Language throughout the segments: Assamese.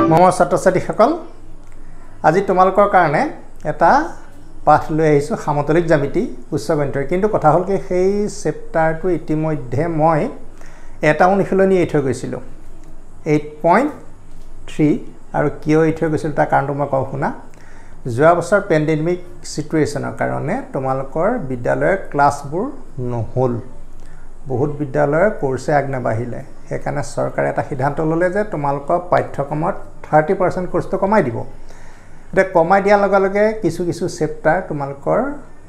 মমৰ ছাত্ৰ-ছাত্ৰীসকল আজি তোমালোকৰ কাৰণে এটা পাঠ লৈ আহিছো সমতলিক জ্যামিতি উচ্চ গণিতৰ কিন্তু কথা হ'ল কি সেই চেপ্টাৰটো ইতিমধ্যে মই এটা অনুশীলনী এৰি থৈ গৈছিলো 8.3 আৰু কিয় এৰি থৈ গৈছিল তাৰ কাৰণটো মই কওঁ শুনা যোৱা বছৰ পেণ্ডেমিক সিচুৱেচনৰ কাৰণে তোমালোকৰ বিদ্যালয়ৰ ক্লাছবোৰ নহল বহুত বিদ্যালয়ৰ কোৰ্ছে আগনাবাহিলে সেইকাৰণে চৰকাৰে এটা সিদ্ধান্ত ল'লে যে তোমালোকৰ পাঠ্যক্ৰমত 30% কোৰ্সটো কমাই দিব এটা কমাই দিয়া লগে লগে কিছু কিছু চেপ্টাৰ তোমালোকৰ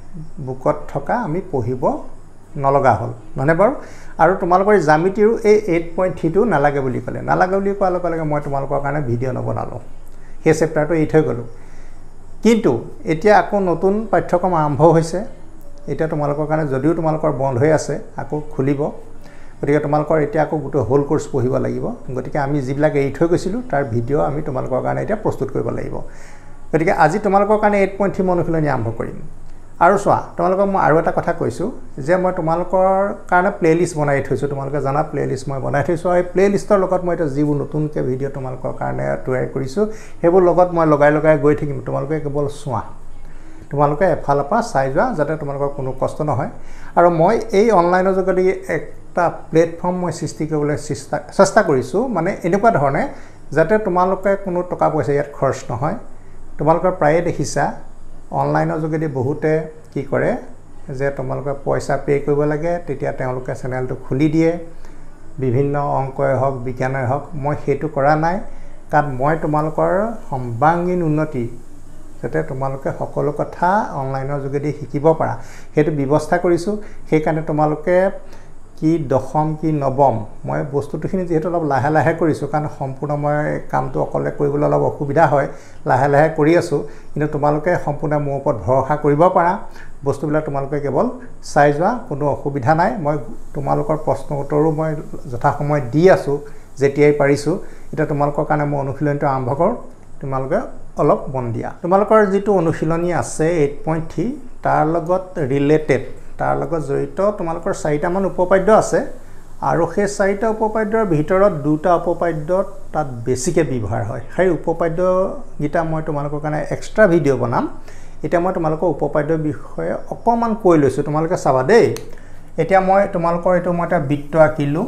বুকত থকা আমি পঢ়িব নলগা হ'ল মানে বাৰু আৰু তোমালোকৰ জ্যামিতিৰ এই 8.3 টো নালাগে বুলি ক'লে নালাগে বুলি কোৱাৰ লগে লগে মই তোমালোকৰ কাৰণে ভিডিঅ' নবনালো সেই চেপ্টাৰটো এৰি থৈ গ'লো কিন্তু এতিয়া আকৌ নতুন পাঠ্যক্ৰম আৰম্ভ হৈছে এটা তোমালোকৰ কাৰণে যদিও তোমালোকৰ বন্ধ হৈ আছে আকৌ খুলিব গতিকে তোমালোকৰ এতিয়া আকৌ গোটেই হোল কোৰ্স পঢ়িব লাগিব গতিকে আমি যিবিলাক এৰি থৈ গৈছিলো তাৰ ভিডিঅ' আমি তোমালোকৰ কাৰণে এতিয়া প্ৰস্তুত কৰিব লাগিব গতিকে আজি তোমালোকৰ কাৰণে 8.3 অনুশীলনী আৰম্ভ কৰিম আৰু চোৱা তোমালোকক মই আৰু এটা কথা কৈছো যে মই তোমালোকৰ কাৰণে প্লেলিষ্ট বনাই থৈছো তোমালোকে জানা প্লেলিষ্ট মই বনাই থৈছো এই প্লেলিষ্টৰ লগত মই এটা যিবোৰ নতুনকৈ ভিডিঅ' তোমালোকৰ কাৰণে তৈয়াৰ কৰিছো সেইবোৰ লগত মই লগাই গৈ থাকিম তোমালোকে কেৱল চোৱা তোমালোকে এফালৰ পৰা চাই যোৱা যাতে তোমালোকৰ কোনো কষ্ট নহয় আৰু মই এই অনলাইনৰ যোগেদি একটা প্লেটফৰ্ম মই সৃষ্টি কৰিবলৈ চেষ্টা কৰিছো মানে এনেকুৱা ধৰণে যাতে তোমালোকে কোনো টকা পইচা ইয়াত খৰচ নহয় তোমালোকৰ প্ৰায়ে দেখিছা অনলাইনৰ যোগেদি বহুতে কি কৰে যে তোমালোকে পইচা পে কৰিব লাগে তেতিয়া তেওঁলোকে চেনেলটো খুলি দিয়ে বিভিন্ন অংকই হওক বিজ্ঞানই হওক মই সেইটো কৰা নাই কাৰণ মই তোমালোকৰ সম্বাঙ্গীন উন্নতি যাতে তোমালোকে সকলো কথা অনলাইনৰ যোগেদি শিকিব পাৰা সেইটো ব্যৱস্থা কৰিছো সেই কাৰণে তোমালোকে কি দশম কি নৱম মই বস্তুটোখিনি যেহেতু অলপ লাহে লাহে কৰিছো কাৰণ সম্পূৰ্ণ মই কামটো অকলে কৰিবলৈ অলপ অসুবিধা হয় লাহে লাহে কৰি আছো কিন্তু তোমালোকে সম্পূৰ্ণ মোৰ ওপৰত ভৰসা কৰিব পাৰা বস্তুবিলাক তোমালোকে কেৱল চাই যোৱা কোনো অসুবিধা নাই মই তোমালোকৰ প্ৰশ্ন উত্তৰো মই যথা সময় দি আছো যেতিয়াই পাৰিছো এটা তোমালোকৰ কাৰণে মই অনুশীলনটো আৰম্ভ কৰোঁ তোমালোকে অলপ মন দিয়া তোমালোকৰ যেটো অনুশীলনী আছে 8.3 তাৰ লগত ৰিলেটেড তাৰ লগত জড়িত তোমালোকৰ 4টা মান উপপাদ্য আছে আৰু সেই 4টা উপপাদ্যৰ ভিতৰত দুটা উপপাদ্য তাত বেছিকৈ ব্যৱহাৰ হয় সেই উপপাদ্য গিটা মই তোমালোকৰ কাৰণে এক্সট্ৰা ভিডিঅ' বনাম এটা মই তোমালোকৰ উপপাদ্যৰ বিষয়ে অকমান কৈ লৈছো তোমালোকে চাবা দেই এতিয়া মই তোমালোকৰ এটো মই এটা বৃত্ত আঁকিলো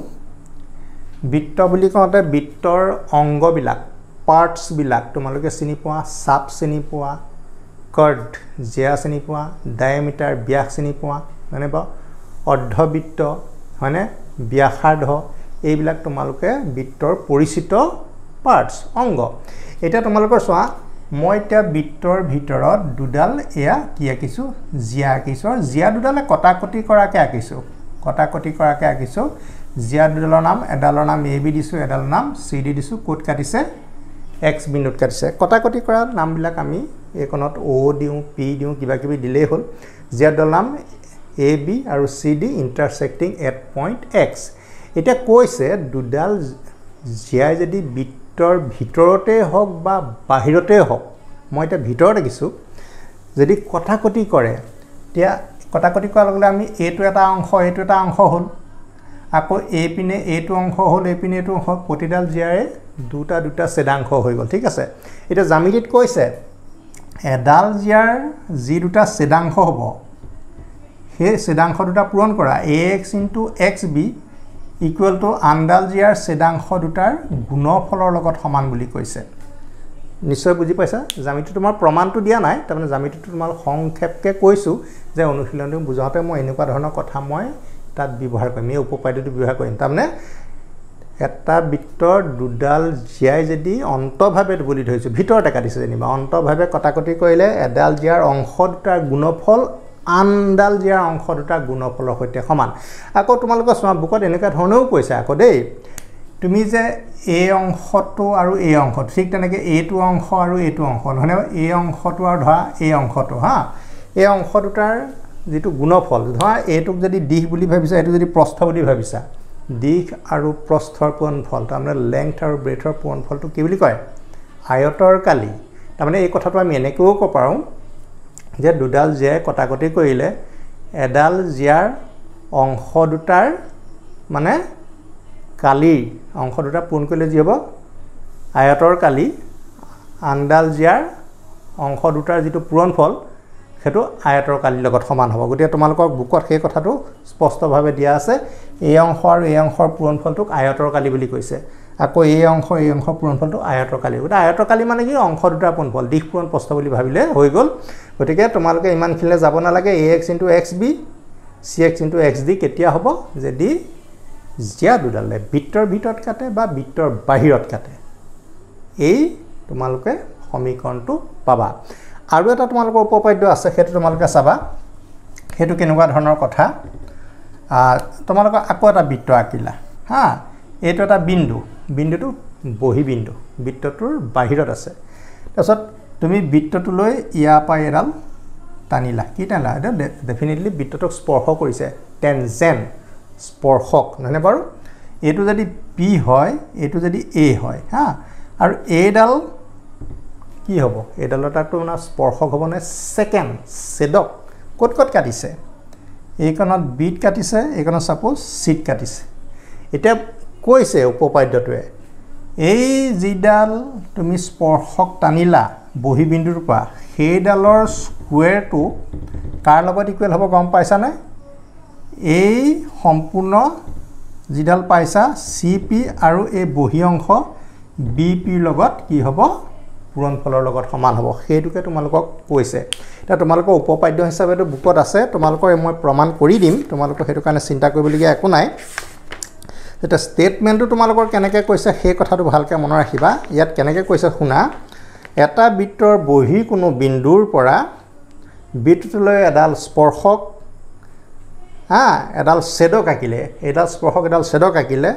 বৃত্ত বুলি কওঁতে বৃত্তৰ অংগবিলাক পাৰ্টস বিলাক তোমালোকে চিনি পোৱা সাপ চিনি পোৱা কৰ্ড জিয়া চিনি পোৱা ডায়ামিটাৰ ব্যাস চিনি পোৱা মানে বা অৰ্ধবৃত্ত মানে ব্যাসাৰ্ধ এইবিলাক তোমালোকে বৃত্তৰ পৰিচিত পাৰ্টস অংগ এটা তোমালোকৰ চোৱা মই এটা বৃত্তৰ ভিতৰত দুডাল এয়া কি আঁকিছো জিয়া আঁকিছো আৰু জিয়া দুডালে কটাকটি কৰাকে আঁকিছো জিয়া দুডালৰ নাম এডালৰ নাম এ বি দিছো এডালৰ নাম চি ডি দিছো কোড কাটিছে x বিন্দুত কাটিছে কটাকটি কৰা নামবিলাক আমি একনত o দিও p দিও কিবা কিবি দিলেই হ'ল জিয়াৰ নাম a b আৰু c d intersecting at point x এটা কৈছে দুডাল জিয়াই যদি বৃত্তৰ ভিতৰতে হওক বা বাহিৰতে হওক মই এটা ভিতৰত দেখিছো যদি কটাকটি কৰে তেতিয়া কটাকটি কৰাৰ লগে আমি এটো এটা অংশ হ'ল আকৌ এ পিনে এটো অংশ হ'ল এ পিনে এটো অংশ প্ৰতিডাল জিয়াৰে দুটা ছেদাংশ হৈ গ'ল ঠিক আছে এটা জ্যামিতিত কৈছে এডাল জিয়াৰ যি দুটা ছেদাংশ হ'ব সেই ছেদাংশ দুটা পূৰণ কৰা ax * xb = আনডাল জিয়াৰ ছেদাংশ দুটাৰ গুণফলৰ লগত সমান বুলি কৈছে নিশ্চয় বুজি পাইছা জ্যামিতি তোমাৰ প্ৰমাণটো দিয়া নাই তাৰমানে জ্যামিতিটো তোমাৰ সংক্ষেপকে কৈছো যে অনুশীলনটো বুজাওতে মই এনেকুৱা ধৰণৰ কথা মই তাত ব্যৱহাৰ কৰিম এই উপপাদ্যটো ব্যৱহাৰ কৰিম তাৰমানে এটা বৃত্তৰ দুডাল জিয়াই যদি অন্তভাৱে বুলি ধৰিছো ভিতৰতে কাটিছে যেনিবা অন্তভাৱে কটাকটি কৰিলে এডাল জিয়াৰ অংশ দুটাৰ গুণফল আনডাল জিয়াৰ অংশ দুটাৰ গুণফলৰ সৈতে সমান আকৌ তোমালোকৰ চোৱা বুকত এনেকুৱা ধৰণেও কৈছে আকৌ দেই তুমি যে এই অংশটো আৰু এই অংশটো ঠিক তেনেকে এইটো অংশ আৰু এইটো অংশ মানে এই অংশটো আৰু ধৰা এই অংশটো হা এই অংশ দুটাৰ যেটো গুণফল ধৰা এইটোক যদি দিশ বুলি ভাবিছা এটো যদি প্ৰস্থ বুলি ভাবিছা দিশ আৰু প্ৰস্থৰ পূৰণফল তাৰমানে লেংথ আৰু ব্ৰেথৰ পূৰণফলটো কি বুলি কয় আয়তৰ কালি তাৰমানে এই কথাটো আমি এনেকৈও ক'ব পাৰোঁ যে দুডাল জিয়াই কটাকটি কৰিলে এডাল জিয়াৰ অংশ দুটাৰ মানে কালি অংশ দুটা পূৰণ কৰিলে যি হ'ব আয়তৰ কালি আন্দালজিয়াৰ অংশ দুটাৰ যেটো পূৰণফল হেতু আয়তৰ কালিৰ লগত সমান হ'ব গতিকে তোমালোকৰ বুকত সেই কথাটো স্পষ্টভাৱে দিয়া আছে এই অংশ আৰু এই অংশৰ পূৰণফলটোক আয়তৰ কালি বুলি কৈছে আকৌ এই অংশ পূৰণফলটো আয়তৰ কালি গতিকে আয়তৰ কালি মানে কি অংশ দুটাৰ পূৰণফল দিশ পূৰণ প্ৰস্থ বুলি ভাবিলে হৈ গ'ল গতিকে তোমালোকে ইমানখিলে যাব নালাগে ax * xb cx * xd কেতিয়া হ'ব যদি জিয়া দুডালে বৃত্তৰ ভিতৰত কাটে বা বৃত্তৰ বাহিৰত কাটে এই তোমালোকে সমীকৰণটো পাবা আৰু এটা তোমালোকৰ উপপাদ্য আছে হেতু তোমালোকে চাবা হেতু কেনেকুৱা ধৰণৰ কথা তোমালোকৰ আকৌ এটা বৃত্ত আঁকিলা হা এইটো এটা বিন্দুটো বহি বিন্দু বৃত্তটোৰ বাহিৰত আছে তাৰছত তুমি বৃত্তটো লৈ ইয়া পাই এডাল টানিলা কি টানিলা এটা ডেফিনেটলি বৃত্তটোক স্পৰ্শ কৰিছে টেনজেন্ট স্পৰ্শক নহনে বাৰু এটো যদি p হয় এটো যদি a হয় হা আৰু এডাল কি হ'ব এডালৰ তাতো না স্পৰ্শক হ'ব নে সেকেন্ড সেদক কত কাটিছে এইকণত বিট কাটিছে এইকণত সাপোজ সিট কাটিছে এটা কৈছে উপপাদ্যটোৱে এই জিডাল তুমি স্পৰ্শক টানিলা বহি বিন্দুৰ পৰা সেইডালৰ স্কয়াৰটো কাৰ লগত ইকুৱেল হ'ব গম পাইছা নে এই সম্পূৰ্ণ জিডাল পাইছা cp আৰু এই বহি অংশ bp লগত কি হ'ব পূৰণফলৰ লগত সমান হ'ব সেইটোকে তোমালোকক কৈছে এটা তোমালোকৰ উপপাদ্য হিচাপেটো বুকত আছে তোমালোকৰ মই প্ৰমাণ কৰি দিম তোমালোকৰ হেতু কাৰণে চিন্তা কৰিবলগীয়া একো নাই এটা ষ্টেটমেন্টটো তোমালোকৰ কেনেকৈ কৈছে সেই কথাটো ভালকৈ মনত ৰাখিবা ইয়াত কেনেকৈ কৈছে শুনা এটা বৃত্তৰ বহি কোনো বিন্দুৰ পৰা বৃত্তটোলৈ এডাল স্পৰ্শক এডাল ছেদক আঁকিলে এডাল স্পৰ্শক এডাল ছেদক আঁকিলে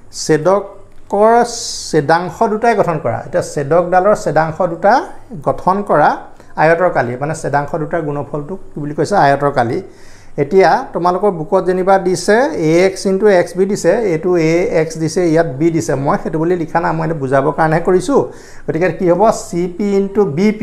ছেদকৰ ছেদাংশ দুটাই গঠন কৰা এটা ছেদকডালৰ ছেদাংশ দুটা গঠন কৰা আয়তৰ কালি মানে ছেদাংশ দুটাৰ গুণফলটো কি বুলি কৈছে আয়তৰ কালি এতিয়া তোমালোকৰ বুকত যেনিবা দিছে ax * xb দিছে এটো ax দিছে ইয়াত b দিছে মই হেতু বুলি লিখা না মই বুজাবৰ কাৰণে কৰিছো গতিকে কি হ'ব cp * bp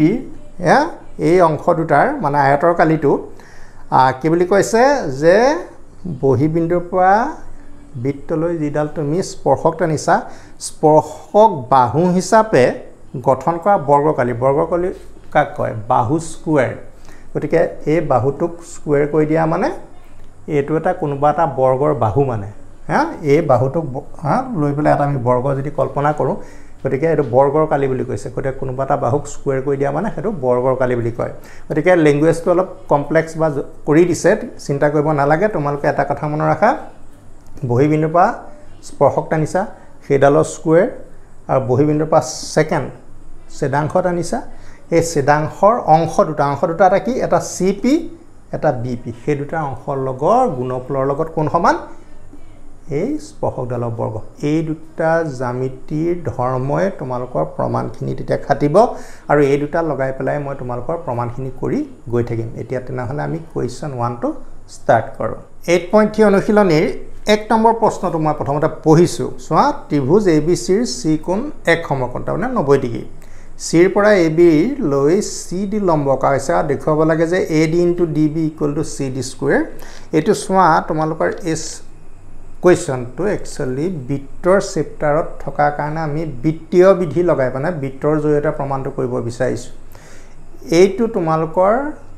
এই অংশ দুটাৰ মানে আয়তৰ কালিটো কি বুলি কৈছে যে বহি বিন্দুৰ পৰা বৃত্তলৈ যিডাল তুমি স্পৰ্শক টানিছা স্পৰ্শক বাহু হিচাপে গঠন কৰা বৰ্গকালি কাক কয় বাহু স্কয়াৰ গতিকে এই বাহুটোক স্কয়াৰ কৰি দিয়া মানে এটো এটা কোনোবা এটা বৰ্গৰ বাহু মানে এই বাহুটোক লৈ পেলাই এটা আমি বৰ্গ যদি কল্পনা কৰো গতিকে এটো বৰ্গৰ কালি বুলি কৈছে গতিকে কোনোবা এটা বাহুক স্কয়াৰ কৰি দিয়া মানে হেতু বৰ্গৰ কালি বুলি কয় গতিকে ল্যাঙ্গুৱেজটো অলপ কমপ্লেক্স বা কৰি দিছে চিন্তা কৰিব নালাগে তোমালোকে এটা কথা মনত ৰাখা বহি বিন্দুৰ পৰা স্পৰ্শক টানিছা সেইডালৰ স্কয়াৰ আৰু বহি বিন্দুৰ পৰা সেকেন্ড ছেদাংশ টানিছা এই ছেদাংশৰ অংশ দুটা এটা কি এটা cp এটা bp সেই দুটা অংশৰ লগৰ গুণফলৰ লগত কোন সমান এই স্পৰ্শকডালৰ বৰ্গ এই দুটা জ্যামিতিৰ ধৰ্ময়ে তোমালোকৰ প্ৰমাণখিনি তেতিয়া খাটিব আৰু এই দুটা লগাই পেলাই মই তোমালোকৰ প্ৰমাণখিনি কৰি গৈ থাকিম এতিয়া তেনেহলে আমি question 1 টো ষ্টাৰ্ট কৰো 8.3 অনুশীলনীৰ 1 নম্বৰ প্ৰশ্নটো মই প্ৰথমতে পঢ়িছো সোৱা ত্ৰিভুজ ABC ৰ c কোণ এক সমকোণ তাৰমানে 90 ডিগ্ৰী c ৰ পৰা ab লৈ cd লম্বক আছে দেখুৱাব লাগে যে ad * db = cd²। এটো সোৱা তোমালোকৰ is question to actually বৃত্তৰ চেপ্টাৰত থকা কাৰণে আমি বৃত্তীয় বিধি লগাই পানে বৃত্তৰ জৰিয়তে প্ৰমাণটো কৰিব বিচাৰিছো এইটো তোমালোকৰ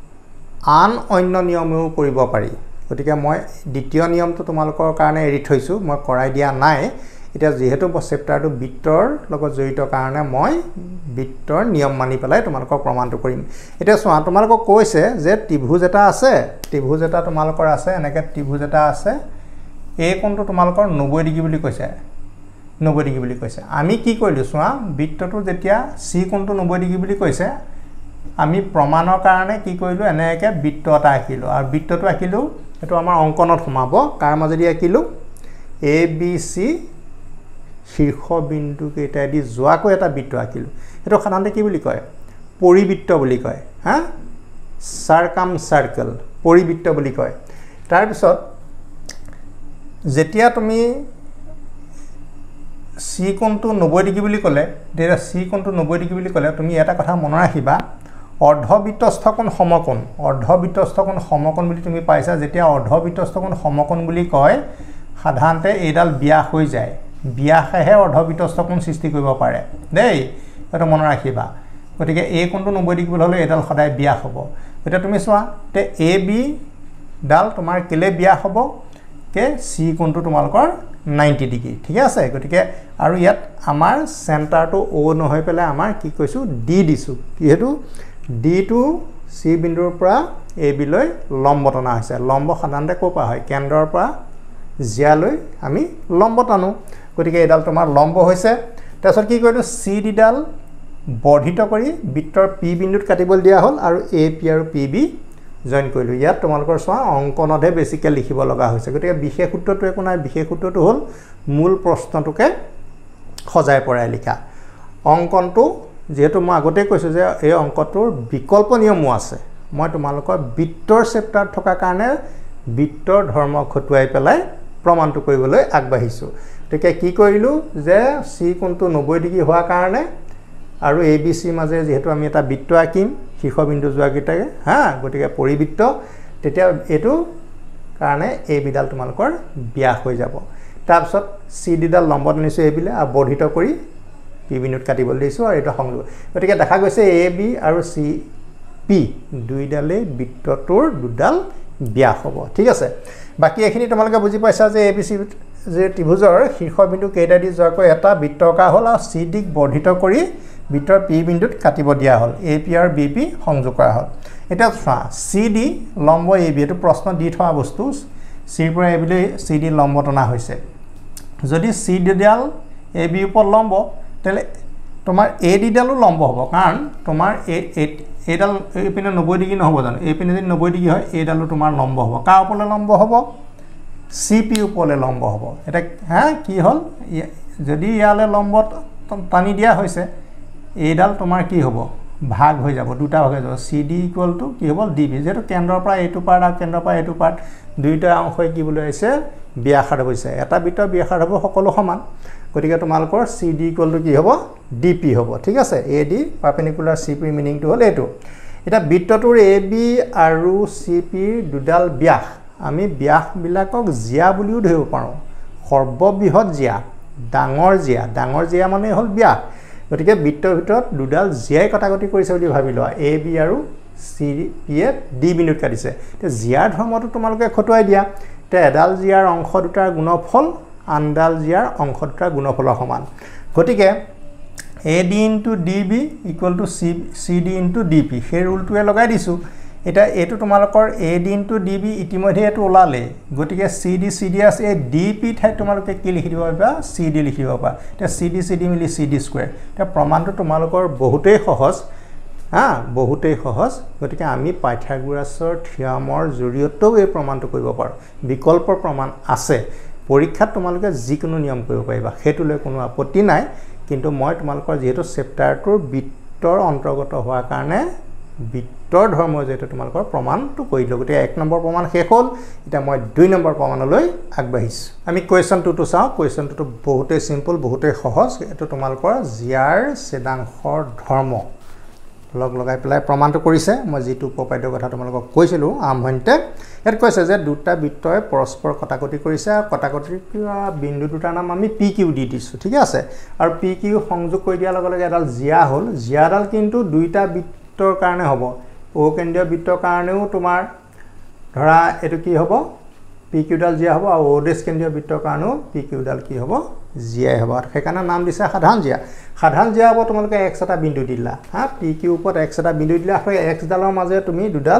আন অন্য নিয়মেও কৰিব পাৰি গতিকে মই দ্বিতীয় নিয়মটো তোমালোকৰ কাৰণে এৰি থৈছো মই কৰাই দিয়া নাই এটা যেহেতু চেপ্টাৰটো বৃত্তৰ লগত জড়িত কাৰণে মই বৃত্তৰ নিয়ম মানি পেলাই তোমালোকৰ প্ৰমাণটো কৰিম এটা সোৱা তোমালোকক কৈছে যে ত্ৰিভুজ এটা আছে ত্ৰিভুজ এটা তোমালোকৰ আছে এনেকে ত্ৰিভুজ এটা আছে এই কোণটো তোমালোকৰ 90 ডিগ্ৰী বুলি কৈছে 90 ডিগ্ৰী বুলি কৈছে আমি কি কৰিলো সোৱা বৃত্তটো যেতিয়া c কোণটো 90 ডিগ্ৰী বুলি কৈছে আমি প্ৰমাণৰ কাৰণে কি কৰিলো এনেকে বৃত্ত এটা আঁকিলো আৰু বৃত্তটো আঁকিলো এটো আমাৰ অংকনত সমাব কাৰ মাজেদি আঁকিলো abc শীৰ্ষ বিন্দু কেইটা দি যোৱাকৈ এটা বৃত্ত আঁকিলো এটো সাধাৰণতে কি বুলি কয় পৰিবৃত্ত বুলি কয় সাৰ্কাম সাৰ্কেল পৰিবৃত্ত বুলি কয় তাৰ পিছত যেতিয়া তুমি c কোণটো 90 ডিগ্ৰী বুলি ক'লে তেতিয়া c কোণটো 90 ডিগ্ৰী বুলি ক'লে তুমি এটা কথা মনত ৰাখিবা অৰ্ধবৃত্তস্থ কোণ সমকোণ অৰ্ধবৃত্তস্থ কোণ সমকোণ বুলি তুমি পাইছা যেতিয়া অৰ্ধবৃত্তস্থ কোণ সমকোণ বুলি কয় সাধাৰণতে এইডাল ব্যাস হৈ যায় ব্যাসেহে অৰ্ধবৃত্তস্থ কোণ সৃষ্টি কৰিব পাৰে দেই এটা মনত ৰাখিবা গতিকে এই কোণটো 90 ডিগ্ৰী হ'লে এডাল সদায় ব্যাস হ'ব এটা তুমি চোৱা তে এ বি ডাল তোমাৰ কেলে ব্যাস হ'ব কে সি কোণটো তোমালোকৰ 90 ডিগ্ৰী ঠিক আছে গতিকে আৰু ইয়াত আমাৰ চেণ্টাৰটো ও নহয় পেলাই আমাৰ কি কৈছো ডি দিছো কিহেতু ডি টু সি বিন্দুৰ পৰা এ বি লৈ লম্ব টনা হৈছে লম্ব সাধাৰণতে কোপা হয় কেন্দ্ৰৰ পৰা জিয়ালৈ আমি লম্ব টানো গতিকে এডাল তোমাৰ লম্ব হৈছে তাৰছত কি কৰিলো সি ডি ডাল বৰ্ধিত কৰি বৃত্তৰ পি বিন্দুত কাটিবল দিয়া হ'ল আৰু এ পি আৰু পি বি জয়েন কৰিলো ইয়াত তোমালোকৰ চোৱা অংকনতহে বেছিকে লিখিব লগা হৈছে গতিকে বিশেষ সূত্ৰটো একো নাই বিশেষ সূত্ৰটো হ'ল মূল প্ৰশ্নটোকে সজাই পৰাই লিখা অংকনটো যেহেতু মই আগতে কৈছো যে এই অংকটোৰ বিকল্প নিয়মো আছে মই তোমালোকৰ বৃত্তৰ চেপ্টাৰ থকা কাৰণে বৃত্তৰ ধৰ্ম খটুৱাই পেলাই প্ৰমাণটো কৰিবলৈ আগবাঢ়িছো গতিকে কি কৰিলো যে সি কোণটো 90 ডিগ্ৰী হোৱা কাৰণে আৰু এ বি সি মাজে যেহেতু আমি এটা বৃত্ত আঁকিম শীৰ্ষবিন্দু যোৱাগিটাকে হা গতিকে পৰিবৃত্ত তেতিয়া এটো কাৰণে এ বি ডাল তোমালোকৰ ব্যাস হৈ যাব তাৰপিছত সি ডি ডাল লম্ব টানিছো এ বিলে আৰু বৰ্ধিত কৰি পি বিন্দুত কাটিবল দিছো আৰু এটা সংযোগ গতিকে দেখা গৈছে এ বি আৰু সি পি দুইডালে বৃত্তটোৰ দুডাল ব্যাস হ'ব ঠিক আছে বাকি এখিনি তোমালোকে বুজি পাইছা যে এ বি সি যে ত্ৰিভুজৰ শীৰ্ষবিন্দু কেইটা দি যোৱাকৈ এটা বৃত্তাকাৰ হ'ল আৰু সি ডিক বৰ্ধিত কৰি বৃত্তৰ পি বিন্দুত কাটিব দিয়া হ'ল এ পি আৰু বি পি সংযোগ কৰা হ'ল এটা চোৱা সি ডি লম্ব এ বি এটো প্ৰশ্ন দি থোৱা বস্তু সিৰ পৰা এ বিলৈ সি ডি লম্ব টনা হৈছে যদি সি ডি ডাল এ বি ওপৰত লম্ব তেলে তোমাৰ এ ডি ডালো লম্ব হ'ব কাৰণ তোমাৰ এ ডাল এই পিনে 90 ডিগ্ৰী নহব জানো এই পিনে যদি 90 ডিগ্ৰী হয় এই ডালো তোমাৰ লম্ব হ'ব কাৰ ওপৰলৈ লম্ব হ'ব সি পি ওপৰলৈ লম্ব হ'ব এটা হা কি হ'ল যদি ইয়ালে লম্ব টানি দিয়া হৈছে এইডাল তোমাৰ কি হ'ব ভাগ হৈ যাব দুটা ভাগ হৈ যাব সি ডি ইকুৱেল টু কি হ'ব ডি বি যেটো কেন্দ্ৰৰ পৰা এইটো পাৰ্ট আৰু কেন্দ্ৰৰ পৰা এইটো পাৰ্ট দুইটা অংশই কি বুলি আছে ব্যাসাৰ্ধ হৈছে এটা বৃত্তৰ ব্যাসাৰ্ধ হ'ব সকলো সমান গতিকে তোমালোকৰ সি ডি ইকুৱেল টু কি হ'ব ডি পি হ'ব ঠিক আছে A D perpendicular C P মিনিংটো হ'ল এইটো এটা বৃত্তটোৰ এ বি আৰু সি পি দুডাল ব্যাস আমি ব্যাস বিলাকক জিয়া বুলিও ধৰিব পাৰো সৰ্ববৃহৎ জিয়া ডাঙৰ জিয়া মানে হ'ল ব্যাস গতিকে বৃত্তৰ ভিতৰত দুডাল জিয়াই কটাকটি কৰিছে বুলি ভাবি লোৱা এ বি আৰু সি পি এ ডি বিন্দুত কাটিছে তে জিয়াৰ ধৰ্মটো তোমালোকে খটুৱাই দিয়া তে এডাল জিয়াৰ অংশ দুটাৰ গুণফল আনডাল জিয়াৰ অংশ দুটাৰ গুণফলৰ সমান গতিকে A D into D B equal to C D into D P সেই ৰুলটোৱে লগাই দিছো এটা এটো তোমালোকৰ A D into D B ইতিমধ্যে এটো ওলালে গতিকে সি ডি আছে এই ডি পি ঠাই তোমালোকে কি লিখি দিব পাবা সি ডি লিখি দিব পাবা তে সি ডি মিলি সি ডি স্কয়াৰ তে প্ৰমাণটো তোমালোকৰ বহুতেই সহজ হা বহুতেই সহজ গতিকে আমি পাইথাগোৰাছৰ থিয়মৰ জৰিয়তেও এই প্ৰমাণটো কৰিব পাৰো বিকল্প প্ৰমাণ আছে পৰীক্ষাত তোমালোকে যিকোনো নিয়ম কৰিব পাৰিবা হেতুলৈ কোনো আপত্তি নাই কিন্তু মই তোমালোকৰ যেহেতু চেপ্টাৰটোৰ বৃত্তৰ অন্তৰ্গত হোৱাৰ কাৰণে বৃত্তৰ ধৰ্ম যেটো তোমালোকৰ প্ৰমাণটো কৰিলো গতে 1 নম্বৰ প্ৰমাণ শেষ হ'ল এটা মই 2 নম্বৰ প্ৰমাণলৈ আগবাঢ়িছো আমি কোৱেশ্চন 2 টো চাও কোৱেশ্চন 2 টো বহুতেই সিম্পল বহুতেই সহজ এটো তোমালোকৰ জিয়াৰ ছেদাংশৰ ধৰ্ম লগাই পেলাই প্ৰমাণটো কৰিছে মই যেটো উপপাদ্য কথা তোমালোকক কৈছিলো আৰম্ভণিতে ইয়াত কৈছে যে দুটা বৃত্তই পৰস্পৰ কটাকটি কৰিছে আৰু কটাকটিৰ বিন্দু দুটাৰ নাম আমি পি কিউ দি দিছো ঠিক আছে আৰু পি কিউ সংযোগ কৰি দিয়াৰ লগে লগে এডাল জিয়া হ'ল জিয়াডাল কিন্তু দুইটা বৃত্তৰ কাৰণে হ'ব ও কেন্দ্ৰীয় বৃত্তৰ কাৰণেও তোমাৰ ধৰা এটো কি হ'ব পি কিউ ডাল জিয়া হ'ব আৰু ও ডেশ কেন্দ্ৰীয় বৃত্তৰ কাৰণেও পি কিউ ডাল কি হ'ব জিয়াই হ'ব সেইকাৰণে নাম দিছে সাধাৰণ জিয়া হ'ব তোমালোকে x এটা বিন্দু দিলা হা পি কিউ ওপৰত x এটা বিন্দু দিলা আৰু x ডালৰ মাজে তুমি দুডাল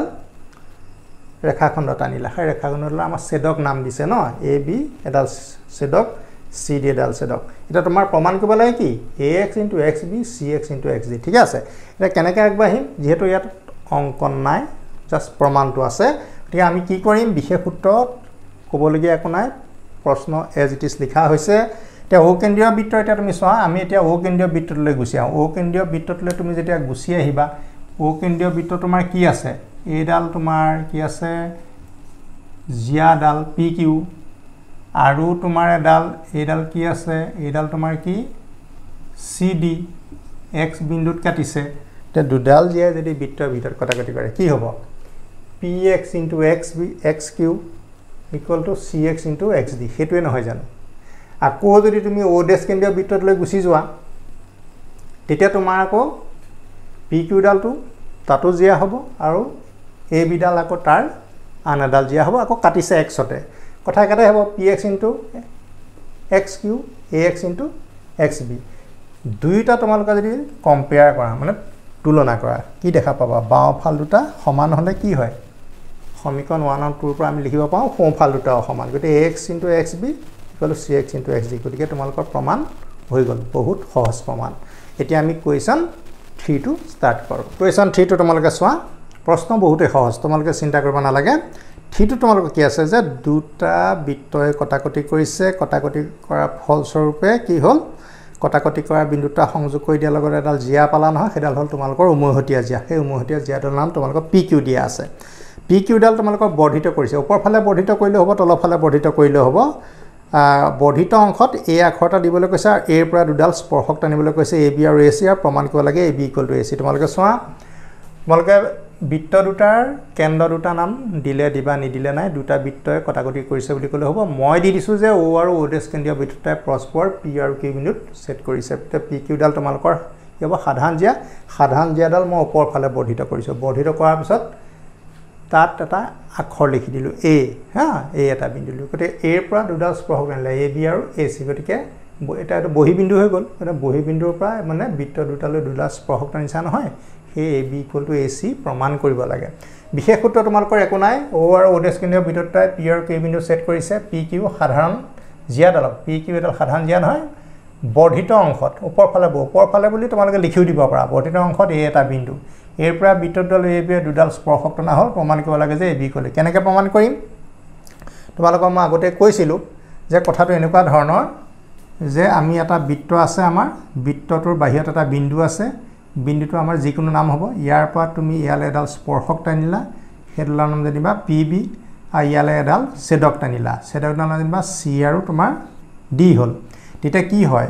ৰেখাখণ্ড টানিলা সেই ৰেখাখণ্ডৰ আমাৰ ছেদক নাম দিছে ন এ বি এডাল ছেদক সি ডি এডাল ছেদক এটা তোমাৰ প্ৰমাণ কৰিব লাগে কি ax * xb cx * xd ঠিক আছে এটা কেনেকৈ আগবাঢ়িম যেহেতু ইয়াত অংকন নাই জাস্ট প্ৰমাণটো আছে ঠিক আমি কি কৰিম বিশেষ সূত্ৰত ক'বলগীয়া একো নাই প্ৰশ্ন এজ ইট ইজ লিখা হৈছে তে ও কেন্দ্ৰীয় বৃত্ত এটা তুমি চোৱা আমি এতিয়া ও কেন্দ্ৰীয় বৃত্তলৈ গুছি আহো ও কেন্দ্ৰীয় বৃত্তলৈ তুমি যেতিয়া গুছি আহিবা ও কেন্দ্ৰীয় বৃত্ত তোমাৰ কি আছে এডাল তোমাৰ কি আছে জিয়াডাল পি কিউ আৰু তোমাৰ এডাল কি আছে এডাল তোমাৰ কি সি ডি এক্স বিন্দুত কাটিছে তে দুডাল জিয়া যদি বৃত্তৰ ভিতৰত কটাকটি কৰে কি হ'ব px * xq = cx * xd হেতুৱে নহয় জানো আকৌ যদি তুমি O' কেন্দ্ৰীয় বৃত্তলৈ গুচি যোৱা তেতিয়া তোমাৰ আকৌ PQ ডালটো তাতো জিয়া হ'ব আৰু AB ডাল আকৌ তাৰ আন এডাল জিয়া হ'ব আকৌ কাটিছে xতে কথা একেটাই হ'ব px * xq ax * xb দুইটা তোমালোকে যদি কম্পেয়াৰ কৰা মানে তুলনা কৰা কি দেখা পাবা বাওঁফাল দুটা সমান হলে কি হয় সমীকৰণ 1 আৰু 2 ৰ পৰা আমি লিখিব পাওঁ সোঁফাল দুটাও সমান গতে ax * xb = cx * xd গতিকে তোমালোকৰ প্ৰমাণ হৈ গ'ল বহুত সহজ প্ৰমাণ এতিয়া আমি কোৱেশ্চন 3 টো ষ্টাৰ্ট কৰো কোৱেশ্চন 3 টো তোমালোকে চোৱা প্ৰশ্ন বহুতে সহজ তোমালোকে চিন্তা কৰিব নালাগে 3 টো তোমালোকৰ কি আছে যে দুটা বৃত্তই কটাকটি কৰিছে কটাকটি কৰা ফলস্বৰূপে কি হ'ল কটাকটি কৰা বিন্দুটা সংযোগ কৰি দিয়াৰ লগত এডাল জিয়া পালা নহয় সেডাল হ'ল তোমালোকৰ উমৈহতীয়া জিয়া সেই উমৈহতীয়া জিয়াটোৰ নাম তোমালোকৰ PQ দিয়া আছে PQ ডাল তোমালোকৰ বৰ্ধিত কৰিছে ওপৰ ফালে বৰ্ধিত কৰিলে হ'ব তলৰ ফালে বৰ্ধিত কৰিলে হ'ব বৰ্ধিত অংশত a আখৰটা দিবলৈ কৈছে আৰু a ৰ পৰা দুডাল স্পৰ্শক টানিবলৈ কৈছে ab আৰু ac আৰু প্ৰমাণ কৰিব লাগে ab = ac তোমালোকে চোৱা তোমালোকে বৃত্ত দুটাৰ কেন্দ্ৰ দুটা নাম দিলে দিবা নিদিলে নাই দুটা বৃত্তই কটাকটি কৰিছে বুলি ক'লে হ'ব মই দি দিছো যে O আৰু O' কেন্দ্ৰীয় বৃত্তটাই পৰস্পৰ p আৰু q বিন্দুত সেট কৰিছে তে PQ ডাল তোমালোকৰ কি হ'ব সাধাৰণ জিয়াডাল মই ওপৰ ফালে বৰ্ধিত কৰিছো বৰ্ধিত কৰাৰ পিছত তাত এটা আখৰ লিখি দিলো a হা a এটা বিন্দু গতে a ৰ পৰা দুডাল স্পৰ্শক টানিলে ab আৰু ac গতিকে এটা বহি বিন্দু হৈ গ'ল মানে বহি বিন্দুৰ পৰা মানে বৃত্ত দুটালৈ দুডাল স্পৰ্শক টানিছা নহয় সেই ab = ac প্ৰমাণ কৰিব লাগে বিশেষ সূত্ৰ তোমালোকৰ একো নাই O আৰু O' কেন্দ্ৰীয় বৃত্তটাই p আৰু q বিন্দু সেট কৰিছে pq সাধাৰণ জিয়াডালক pq এডাল সাধাৰণ জিয়া নহয় বৰ্ধিত অংশত ওপৰ ফালে বুলি তোমালোকে লিখিও দিব পাৰা বৰ্ধিত অংশত a এটা বিন্দু এৰ পৰা বৃত্তডাল ab দুডাল স্পৰ্শক টানা হ'ল প্ৰমাণ কৰিব লাগে যে ab ক'লে কেনেকৈ প্ৰমাণ কৰিম তোমালোকক মই আগতে কৈছিলো যে কথাটো এনেকুৱা ধৰণৰ যে আমি এটা বৃত্ত আছে আমাৰ বৃত্তটোৰ বাহিৰত এটা বিন্দু আছে বিন্দুটো আমাৰ যিকোনো নাম হ'ব ইয়াৰ পৰা তুমি ইয়ালে এডাল স্পৰ্শক টানিলা হেডলাৰ নাম জানিবা pb আৰু ইয়ালে এডাল ছেদক টানিলা ছেদক নাম জানিবা c আৰু তোমাৰ d হ'ল তেতিয়া কি হয়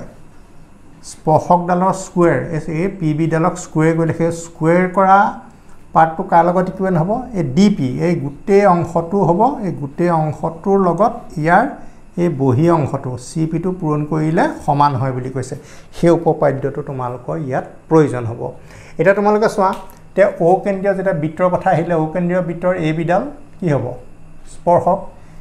স্পৰ্শকডালৰ স্কয়াৰ এই pb ডালক স্কয়াৰ কৰি লিখে স্কয়াৰ কৰা পাৰ্টটো কাৰ লগত ইকুৱেল হ'ব এই dp এই গুটেই অংশটো হ'ব এই গুটেই অংশটোৰ লগত ইয়াৰ এই বহি অংশটো cp টো পূৰণ কৰিলে সমান হয় বুলি কৈছে সেই উপপাদ্যটো তোমালোকৰ ইয়াত প্ৰয়োজন হ'ব এটা তোমালোকে চোৱা তে O কেন্দ্ৰীয় যেটা বৃত্তৰ কথা আহিলে O কেন্দ্ৰীয় বৃত্তৰ ab ডাল কি হ'ব স্পৰ্শক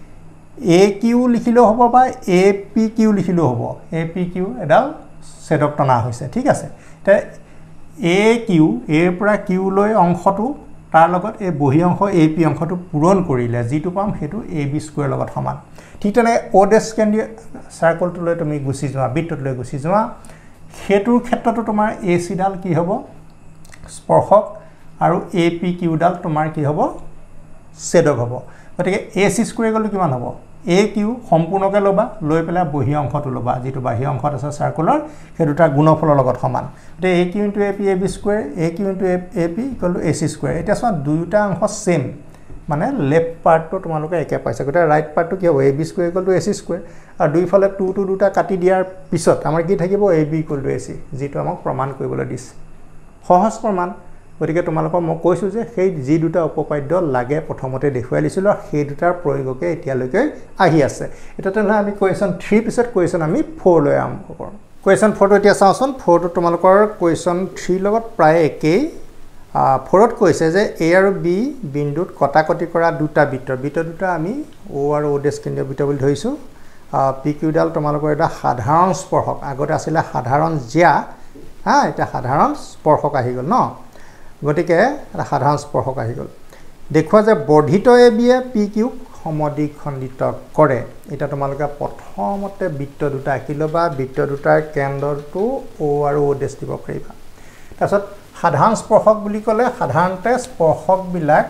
aq লিখিলেও হ'ব বা apq লিখিলেও হ'ব apq এডাল ছেদক টনা হৈছে ঠিক আছে তে aq a ৰ পৰা q লৈ অংশটো তাৰ লগত এই বহি অংশ ap অংশটো পূৰণ কৰিলে যিটো পাম হেতু ab² লগত সমান ঠিক তেনে O' কেন্দ্ৰীয় সাৰ্কলটোলৈ তুমি গুচি যোৱা বৃত্তটোলৈ গুচি যোৱা হেতুৰ ক্ষেত্ৰটো তোমাৰ ac ডাল কি হ'ব স্পৰ্শক আৰু apq ডাল তোমাৰ কি হ'ব ছেদক হ'ব গতিকে ac² গলে কিমান হ'ব aq সম্পূৰ্ণকে লবা লৈ পেলাই বহি অংশটো লবা যেটো বাহি অংশত আছে সাৰ্কুলাৰ সেই দুটা গুণফলৰ লগত সমান তে aq * ap ab² aq * ap = ac² এটা সমান দুটা অংশ সেম মানে লেফট পাৰ্টটো তোমালোকে একে পাইছে গতে ৰাইট পাৰ্টটো কি হ'ব ab² = ac² আৰু দুই ফালে 2 2 দুটা কাটি দিয়াৰ পিছত আমাৰ কি থাকিব ab = ac যেটো আমাক প্ৰমাণ কৰিবলৈ দিছে সহজ প্ৰমাণ গতিকে তোমালোকক মই কৈছো যে সেই যি দুটা উপপাদ্য লাগে প্ৰথমতে দেখুৱাই লিছিলো সেই দুটাৰ প্ৰয়োগকে এতিয়ালৈকে আহি আছে এটা তেনে আমি কোৱেশ্চন 3 পিছত কোৱেশ্চন আমি 4 লৈ আৰম্ভ কৰিম কোৱেশ্চন 4 টো এতিয়া চাওঁচোন 4 টো তোমালোকৰ কোৱেশ্চন 3 লগত প্ৰায় একেই 4ত কৈছে যে a আৰু b বিন্দুত কটাকটি কৰা দুটা বৃত্ত দুটা আমি O আৰু O' কেন্দ্ৰীয় বৃত্ত বুলি ধৰিছো pq ডাল তোমালোকৰ এটা সাধাৰণ স্পৰ্শক আগতে আছিল সাধাৰণ জিয়া হা এটা সাধাৰণ স্পৰ্শক আহি গ'ল ন গটিকে এটা সাধাৰণ স্পৰ্শক আহি গ'ল দেখুৱা যে বৰ্ধিত ab এ pq সমদ্বিখণ্ডিত কৰে এটা তোমালোকে প্ৰথমতে বৃত্ত দুটা আঁকিলো বা বৃত্ত দুটাৰ কেন্দ্ৰটো O আৰু O' দিব পাৰিবা তাৰছত সাধাৰণ স্পৰ্শক বুলি ক'লে সাধাৰণতে স্পৰ্শক বিলাক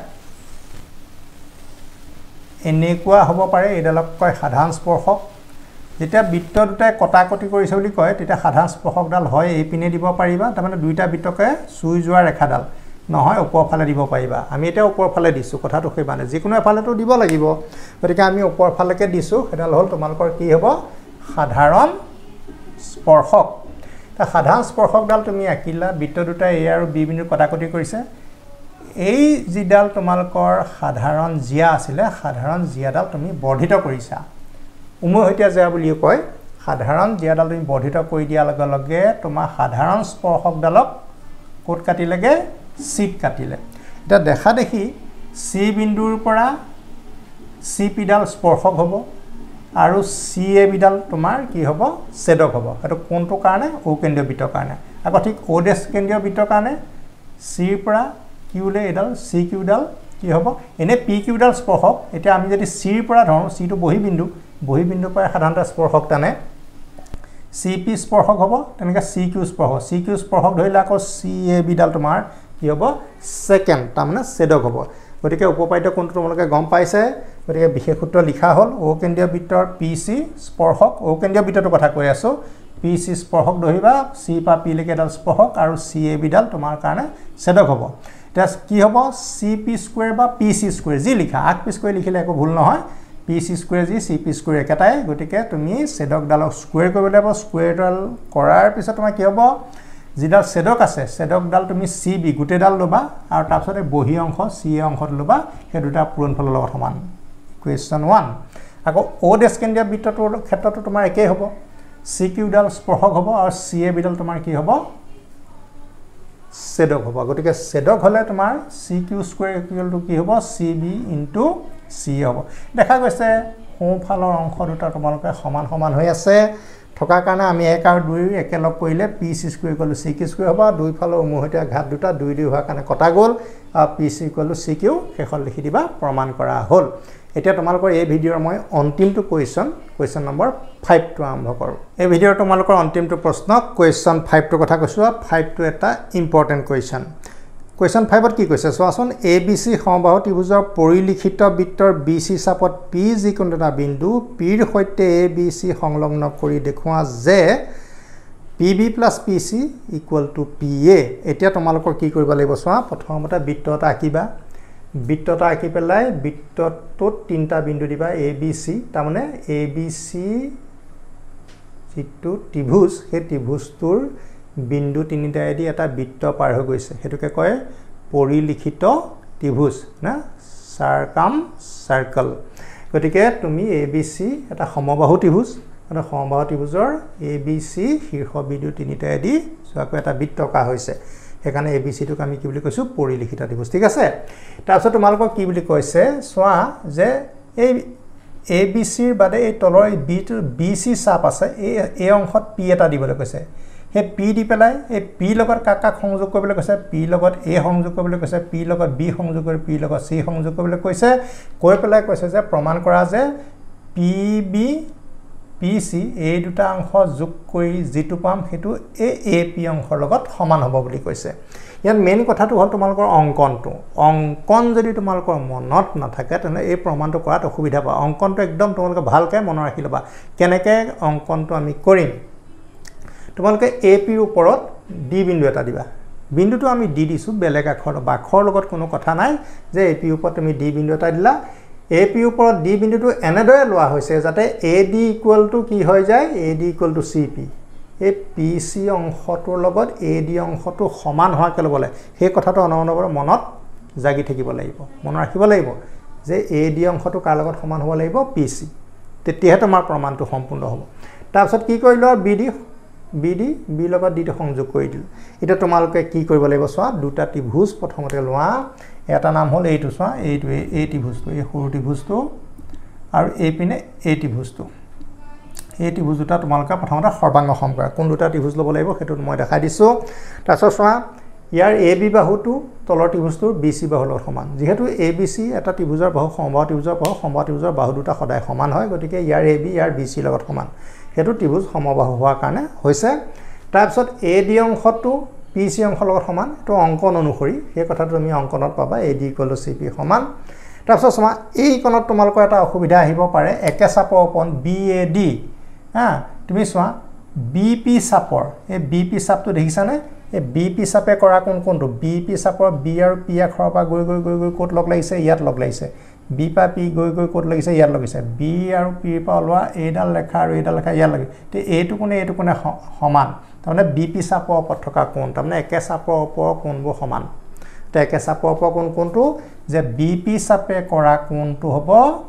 এনেকুৱা হ'ব পাৰে এডালক কয় সাধাৰণ স্পৰ্শক যেতিয়া বৃত্ত দুটাই কটাকটি কৰিছে বুলি কয় তেতিয়া সাধাৰণ স্পৰ্শকডাল হয় এই পিনে দিব পাৰিবা তাৰ মানে দুইটা বৃত্তকে চুই যোৱা ৰেখাডাল নহয় ওপৰ ফালে দিব পাৰিবা আমি এটা ওপৰ ফালে দিছো কথাটো সেই মানে যিকোনো এফালেটো দিব লাগিব গতিকে আমি ওপৰ ফালেকে দিছো সেডাল হ'ল তোমালোকৰ কি হ'ব সাধাৰণ স্পৰ্শক তা সাধাৰণ স্পৰ্শকডাল তুমি আঁকিলা বৃত্ত দুটা a আৰু b বিন্দু কটাকটি কৰিছে এই জিডাল তোমালোকৰ সাধাৰণ জিয়া আছিল সাধাৰণ জিয়াডাল তুমি বৰ্ধিত কৰিছা উমৈহতীয়া জিয়া বুলি কয় সাধাৰণ জিয়াডাল তুমি বৰ্ধিত কৰি দিয়াৰ লগে লগে তোমাৰ সাধাৰণ স্পৰ্শকডালক কোট কাটিলেগে চিত কাটিলে এটা দেখা দেখি সি বিন্দুৰ পৰা সিপিডাল স্পৰ্শক হ'ব আৰু সিএ বিডাল তোমাৰ কি হ'ব ছেদক হ'ব এটো কোনটো কাৰণে ও কেন্দ্ৰীয় বৃত্তৰ কাৰণে আকৌ ঠিক ও ডেশ কেন্দ্ৰীয় বৃত্তৰ কাৰণে সিৰ পৰা কিউলে এডাল সি কিউডাল কি হ'ব এনে পি কিউডাল স্পৰ্শক এতিয়া আমি যদি সিৰ পৰা ধৰো সিটো বহি বিন্দুৰ পৰা সাধাৰণতে স্পৰ্শক টানে সিপি স্পৰ্শক হ'ব তেনেকৈ সিকিউ স্পৰ্শক ধৰিলে আকৌ সিএ বিডাল তোমাৰ কি হ'ব সেকেন্ড তাৰ মানে ছেদক হ'ব গতিকে উপপাদ্য কোনটো তোমালোকে গম পাইছে গতিকে বিশেষ সূত্ৰ লিখা হ'ল ও কেন্দ্ৰীয় বৃত্তৰ পিসি স্পৰ্শক ও কেন্দ্ৰীয় বৃত্তটো কথা কৈ আছো পিসি স্পৰ্শক ধৰিবা সি পা পি লৈকে এডাল স্পৰ্শক আৰু সিএ বিডাল তোমাৰ কাৰণে ছেদক হ'ব এটা কি হ'ব সিপি স্কয়াৰ বা পিসি স্কয়াৰ যি লিখা আগ পিছ কৰি লিখিলে একো ভুল নহয় পিসি স্কয়াৰ যি সিপি স্কয়াৰ একেটাই গতিকে তুমি ছেদকডালক স্কয়াৰ কৰিব লাগিব স্কয়াৰডাল কৰাৰ পিছত তোমাৰ কি হ'ব যিডাল ছেদক আছে ছেদকডাল তুমি সিবি গুটেডাল লবা আৰু তাৰ পিছতে বহি অংশ সিএ অংশত লবা সেই দুটা পূৰণফলৰ লগত সমান Question.1 আকৌ ও ডেশ কেন্দ্ৰীয় বৃত্তটোৰ ক্ষেত্ৰটো তোমাৰ একেই হ'ব সিকিউডাল স্পৰ্শক হ'ব আৰু সিএ বিডাল তোমাৰ কি হ'ব ছেদক হ'ব গতিকে ছেদক হলে তোমাৰ সিকিউ স্কয়াৰ ইকুৱেল টু কি হ'ব সিবি ইনটু সিএ হ'ব দেখা গৈছে সোঁফালৰ অংশ দুটা তোমালোকে সমান সমান হৈ আছে থকাৰ কাৰণে আমি 1 আৰু 2 একেলগ কৰিলে PC square equal to CQ square হ'ব দুইফালৰ উমহতীয়া ঘাত দুটা 2 2 হোৱাৰ কাৰণে কটা গ'ল আৰু পিসি ইকুৱেল টু সিকিউ শেষত লিখি দিবা প্ৰমাণ কৰা হ'ল এতিয়া তোমালোকৰ এই ভিডিঅ'ৰ মই অন্তিমটো question নম্বৰ 5 টো আৰম্ভ কৰো এই ভিডিঅ'ৰ তোমালোকৰ অন্তিমটো প্ৰশ্ন question 5 টো কথা কৈছো 5 টো এটা ইম্পৰ্টেন্ট question 5 ত কি কৈছে চোৱাচোন ABC সমবাহু ত্ৰিভুজৰ পৰিলিখিত বৃত্তৰ BC চাপত P যিকোনো এটা বিন্দু P ৰ সৈতে ABC সংলগ্ন কৰি দেখুৱা যে PB + PC = PA এতিয়া তোমালোকৰ কি কৰিব লাগিব চোৱা প্ৰথমতে বৃত্ত এটা আঁকিবা বৃত্তটা আঁকি পেলাই বৃত্তটোত তিনটা বিন্দু দিবা ABC তাৰ মানে ABC যিটো ত্ৰিভুজ সেই ত্ৰিভুজটোৰ বিন্দু তিনিটাইদি এটা বৃত্ত পাৰ হৈ গৈছে হেতুকে কয় পৰিলিখিত ত্ৰিভুজ না সাৰ্কেল গতিকে তুমি ABC এটা সমবাহু ত্ৰিভুজ মানে সমবাহু ত্ৰিভুজৰ ABC শীৰ্ষ বিন্দু তিনিটাইদি সোৱাকৈ এটা বৃত্ত কা হৈছে এখানে ABC টোক আমি কি বুলি কৈছো পৰিলিখিত ত্ৰিভুজ ঠিক আছে তাৰপিছত তোমালোকক কি বুলি কৈছে সোৱা যে এই ABC ৰ বাদে এই তলৰ BC চাপ আছে এই অংশত P এটা দিবলৈ কৈছে হে P দি পেলাই এই P লগত কাক সংযোগ কৰিবলৈ কৈছে P লগত A সংযোগ কৰিবলৈ কৈছে P লগত B সংযোগ কৰি P লগত C সংযোগ কৰিবলৈ কৈছে কৈ পেলাই কৈছে যে প্ৰমাণ কৰা যে PB PC এই দুটা অংশ যোগ কৰি যেটো পাম হেতু AP অংশৰ লগত সমান হ'ব বুলি কৈছে ইয়াত মেইন কথাটো হ'ল তোমালোকৰ অংকন যদি তোমালোকৰ মনত নাথাকে তেনে এই প্ৰমাণটো কৰাত অসুবিধা পাবা অংকনটো একদম তোমালোকে ভালকৈ মনত ৰাখি লবা কেনেকৈ অংকনটো আমি কৰিম তোমালোকে AP ৰ ওপৰত D বিন্দু এটা দিবা বিন্দুটো আমি D দিছো বেলেগ আখৰ লগত কোনো কথা নাই যে AP ৰ ওপৰত তুমি D বিন্দু এটা দিলা AP ৰ ওপৰত D বিন্দুটো এনেদৰে লোৱা হৈছে যাতে AD = কি হৈ যায় AD = CP এই PC অংশটোৰ লগত AD অংশটো সমান হোৱা কেলবলে সেই কথাটো অনবৰত মনত জাগি থাকিব লাগিব মনত ৰাখিব লাগিব যে AD অংশটো কাৰ লগত সমান হ'ব লাগিব PC তেতিয়াহে তোমাৰ প্ৰমাণটো সম্পূৰ্ণ হ'ব তাৰপিছত কি কৰিলো B লগত D টো সংযোগ কৰি দিল এটা তোমালোকে কি কৰিব লাগিব চোৱা দুটা ত্ৰিভুজ প্ৰথমতে লোৱা এটা নাম হ'ল এইটো চোৱা এইটো এই ত্ৰিভুজটো এই সৰু ত্ৰিভুজটো আৰু এই পিনে এই ত্ৰিভুজটো এই ত্ৰিভুজ দুটা তোমালোকে প্ৰথমতে সৰ্বাংগ সম কৰা কোন দুটা ত্ৰিভুজ ল'ব লাগিব হেতু মই দেখাই দিছো তাৰপিছত চোৱা ইয়াৰ AB বাহুটো তলৰ ত্ৰিভুজটোৰ BC বাহুৰ লগত সমান যেহেতু ABC এটা ত্ৰিভুজৰ বাহু সমবাহু ত্ৰিভুজৰ বাহু দুটা সদায় সমান হয় গতিকে ইয়াৰ AB ইয়াৰ BC লগত সমান হেতু ত্ৰিভুজ সমবাহু হোৱাৰ কাৰণে হৈছে তাৰপিছত AD অংশটো PC অংশৰ লগত সমান তো অংকন অনুসৰি সেই কথাটো তুমি অংকনত পাবা AD = CP সমান তাৰপিছত চোৱা এই কোণত তোমালোকৰ এটা অসুবিধা আহিব পাৰে একে চাপৰ ওপৰত BAD তুমি চোৱা BP চাপৰ এই BP চাপটো দেখিছানে এই BP চাপে কৰা কোনটো BP চাপৰ B আৰু P আখৰৰ পৰা গৈ কোট লগ লাগিছে ইয়াত লগ লাগিছে B পা P গৈ কোট লাগিছে ইয়াত লাগিছে B আৰু P পা লোৱা এইডাল লেখা আৰু এইডাল লেখা ইয়াত লাগি তে এইটো কোণে সমান তাৰমানে BP চাপৰ ওপৰত থকা কোণ তাৰমানে একে চাপৰ ওপৰৰ কোণবোৰ সমান তে একে চাপৰ ওপৰৰ কোণটো যে BP চাপে কৰা কোণটো হ'ব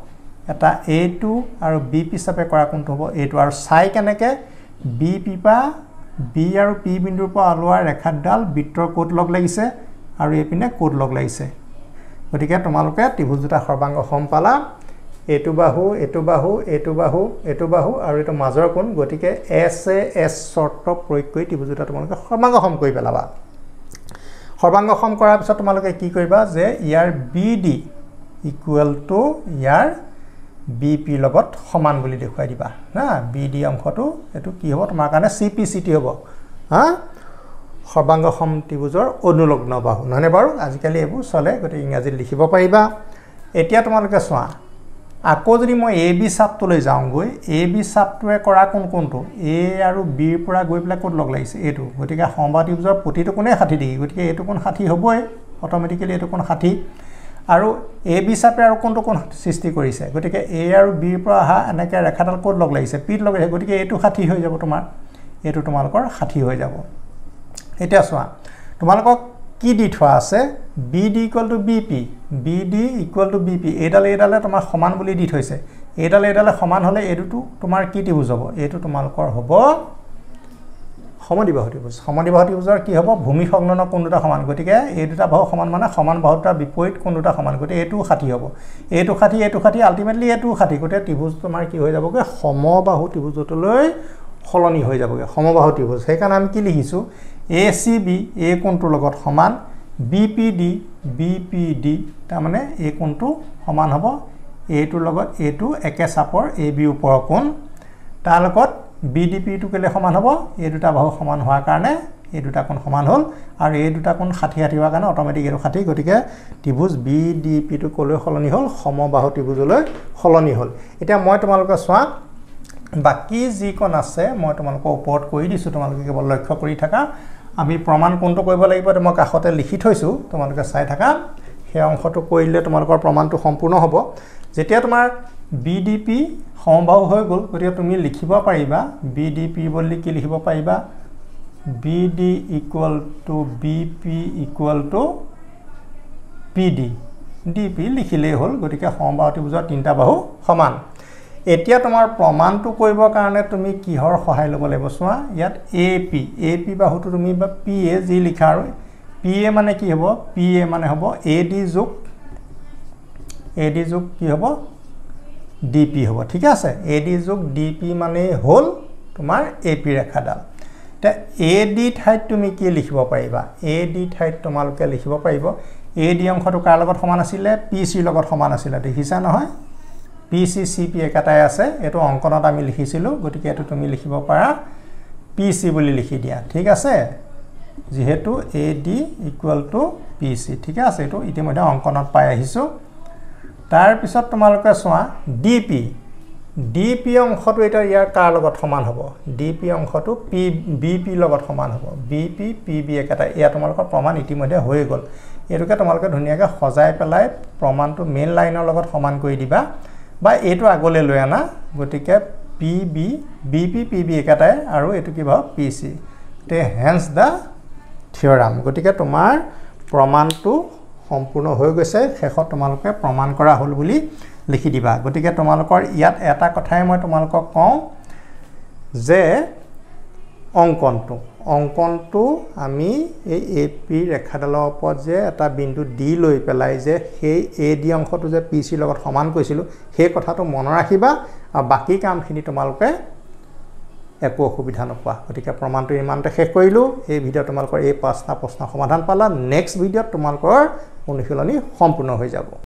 এটা A2 আৰু BP হিচাপে কৰা কোনটো হ'ব A2 আৰু চাই কেনেকৈ BP পা B আৰু P বিন্দুৰ পৰা আলোৱা ৰেখাডাল বৃত্তৰ কোট লগ লাগিছে আৰু এইপিনে কোট লগ লাগিছে গতিকে তোমালোকে ত্ৰিভুজ দুটা সৰ্বাংগ সম পালা এইটো বাহু এইটো বাহু এইটো বাহু এইটো বাহু আৰু এটা মাজৰ কোণ গতিকে SAS শৰ্ত প্ৰয়োগ কৰি ত্ৰিভুজ দুটা তোমালোকে সৰ্বাংগ সম কৰি পেলাবা সৰ্বাংগ সম কৰাৰ পিছত তোমালোকে কি কৰিবা যে ইয়াৰ BD ইকুৱেল টু ইয়াৰ BP লগত সমান বুলি দেখুৱাই দিবা না BD অংশটো এটো কি হ'ব তোমাৰ কাৰণে CPCT হ'ব হা সৰ্বাংগ সম ত্ৰিভুজৰ অনুলগ্ন বাহু নহনে বাৰু আজিকালি এবোৰ চলে গতি ইংৰাজীত লিখিব পাৰিবা এতিয়া তোমালোকে চোৱা আকৌ যদি মই AB চাপটো লৈ যাওঁগৈ AB চাপটোৱে কৰা কোনটো A আৰু B ৰ পৰা গৈ পেলাই ক'ত লগ লাগিছে এইটো গতিকে সমবাহু ত্ৰিভুজৰ প্ৰতিটো কোণে 60 ডিগ্ৰী গতিকে এইটো কোণ 60 হ'বই অটোমেটিক্যালি এইটো কোণ 60 আৰু AB চাপে আৰু কোনটো কোণ সৃষ্টি কৰিছে গতিকে A আৰু B ৰ পৰা আহা এনেকৈ ৰেখাডাল ক'ত লগ লাগিছে P ত লগ লাগিছে গতিকে এইটো 60 হৈ যাব তোমাৰ এইটো তোমালোকৰ 60 হৈ যাব এতিয়া চোৱা তোমালোকক কি দি থোৱা আছে BD equal to BP BD equal to BP এডালে তোমাৰ সমান বুলি দি থৈছে এডালে সমান হলে এইটো তোমাৰ কি ত্ৰিভুজ হ'ব এইটো তোমালোকৰ হ'ব সমদ্বিবাহু ত্ৰিভুজৰ কি হ'ব ভূমি সংলগ্ন কোণ দুটা সমান গতিকে এই দুটা বাহু সমান মানে সমান বাহু দুটাৰ বিপৰীত কোণ দুটা সমান গতিকে এইটো 60 হ'ব এইটো 60 আলটিমেটলি এইটো 60 গতিকে ত্ৰিভুজ তোমাৰ কি হৈ যাবগে সমবাহু ত্ৰিভুজলৈ সলনি হৈ যাবগে সমবাহু ত্ৰিভুজ সেইকাৰণে আমি কি লিখিছো ACB এই কোণটোৰ লগত সমান BPD তাৰ মানে এই কোণটো সমান হ'ব এইটোৰ লগত এইটো একে চাপৰ AB ওপৰৰ কোণ তাৰ লগত BDP টো কেলে সমান হ'ব এই দুটা বাহু সমান হোৱাৰ কাৰণে এই দুটা কোণ সমান হ'ল আৰু এই দুটা কোণ 60 হোৱাৰ কাৰণে অটোমেটিক এইটো 60 গতিকে ত্ৰিভুজ BDP টো কলৈ সলনি হ'ল সমবাহু ত্ৰিভুজলৈ সলনি হ'ল এতিয়া মই তোমালোকে চোৱা বাকি যি কোণ আছে মই তোমালোকক ওপৰত কৰি দিছো তোমালোকে কেৱল লক্ষ্য কৰি থাকা আমি প্ৰমাণ কোনটো কৰিব লাগিব মই কাখতে লিখি থৈছো তোমালোকে চাই থাকা সেই অংশটো কৰিলে তোমালোকৰ প্ৰমাণটো সম্পূৰ্ণ হ'ব যেতিয়া তোমাৰ BDP সমবাহু হৈ গ'ল গতিকে তুমি লিখিব পাৰিবা BDP বুলি কি লিখিব পাৰিবা BD equal to BP equal to PD DP লিখিলেই হ'ল গতিকে সমবাহু ত্ৰিভুজৰ তিনিটা বাহু সমান এতিয়া তোমাৰ প্ৰমাণটো কৰিবৰ কাৰণে তুমি কিহৰ সহায় ল'ব লাগিব চোৱা ইয়াত AP বাহুটো তুমি বা PA যি লিখা আৰু PA মানে কি হ'ব PA মানে হ'ব AD যোগ কি হ'ব DP হ'ব ঠিক আছে AD যোগ DP মানে হ'ল তোমাৰ AP ৰেখাডাল তে AD ঠাইত তুমি কি লিখিব পাৰিবা AD ঠাইত তোমালোকে লিখিব পাৰিব AD অংশটো কাৰ লগত সমান আছিল PC লগত সমান আছিল দেখিছা নহয় PCCP একাটাই আছে এটো অঙ্কনত আমি লিখিছিলো গতিকে এটো তুমি লিখিব পাৰা PC বুলি লিখি দিয়া ঠিক আছে যেহেতু AD ইকুৱেল টু PC ঠিক আছে এটো ইতিমধ্যে অঙ্কনত পাই আহিছো তাৰ পিছত তোমালোকে চোৱা DP অংশটো এটা ইয়াৰ কাৰ লগত সমান হ'ব DP অংশটো BP লগত সমান হ'ব BP PB একাটাই ইয়া তোমালোকৰ প্ৰমাণ ইতিমধ্যে হৈ গ'ল এটোকে তোমালোকে ধুনিয়াকৈ সজাই পেলাই প্ৰমাণটো মেইন লাইনৰ লগত সমান কৰি দিবা বা এটো আগলে লৈ আনা গতিকে BP PB একাটাই আৰু এটো কি হ'ব PC তে হেন্স দা থিওৰাম গতিকে তোমাৰ প্ৰমাণটো সম্পূৰ্ণ হৈ গৈছে শেষত তোমালোকে প্ৰমাণ কৰা হ'ল বুলি লিখি দিবা গতিকে তোমালোকৰ ইয়াত এটা কথাই মই তোমালোকক কওঁ যে অঙ্কনটো আমি এই AP ৰেখাডালৰ ওপৰত যে এটা বিন্দু D লৈ পেলাই যে সেই AD অংশটো যে PC লগত সমান কৰিছিল সেই কথাটো মনত ৰাখিবা আৰু বাকি কামখিনি তোমালোকে একো অসুবিধা নোপোৱা গতিকে প্ৰমাণটো ইমানতে শেষ কৰিলো এই ভিডিও তোমালোকৰ এই পাঁচটা প্ৰশ্ন সমাধান পালা নেক্সট ভিডিওত তোমালোকৰ অনুশীলনী সম্পূৰ্ণ হৈ যাব